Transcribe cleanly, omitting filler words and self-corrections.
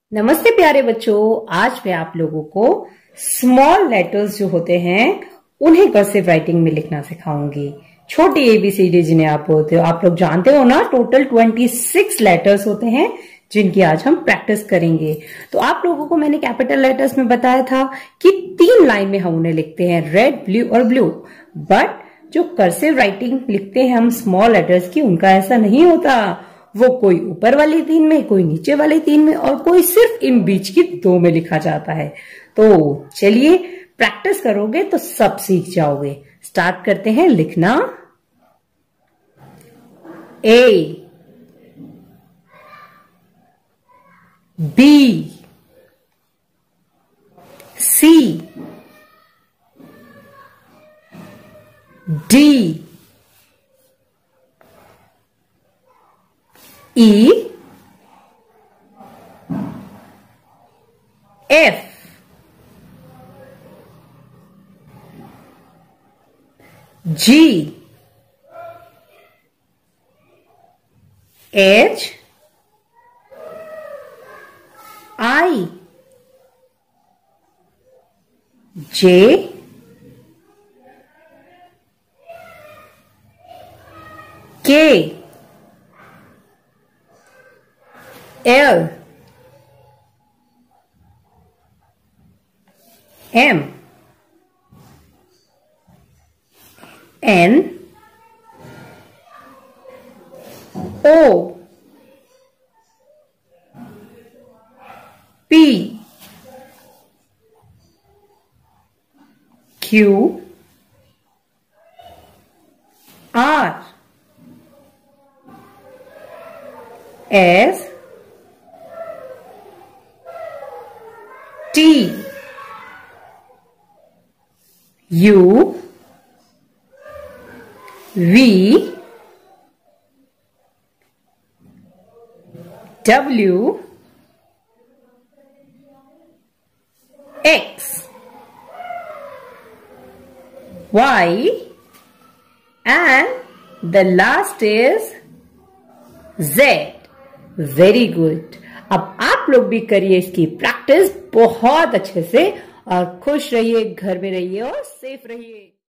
नमस्ते प्यारे बच्चों, आज मैं आप लोगों को स्मॉल लेटर्स जो होते हैं उन्हें कर्सिव राइटिंग में लिखना सिखाऊंगी। छोटी एबीसीडी जिन्हें आप बोलते हो, आप लोग जानते हो ना, टोटल 26 लेटर्स होते हैं जिनकी आज हम प्रैक्टिस करेंगे। तो आप लोगों को मैंने कैपिटल लेटर्स में बताया था कि 3 लाइन में हम उन्हें लिखते हैं, रेड, ब्लू और ब्लू। बट जो कर्सिव राइटिंग लिखते हैं हम स्मॉल लेटर्स की, उनका ऐसा नहीं होता। वो कोई ऊपर वाली 3 में, कोई नीचे वाली 3 में और कोई सिर्फ इन बीच की 2 में लिखा जाता है। तो चलिए प्रैक्टिस करोगे तो सब सीख जाओगे। स्टार्ट करते हैं लिखना। A, B, C, D, E, F, G, H, I, J, K, L, M, N, O, P, Q, R, S, T, U, V, W, X, Y, and the last is Z. Very good. अब आप लोग भी करिए इसकी practice बहुत अच्छे से और खुश रहिए, घर में रहिए और सेफ रहिए।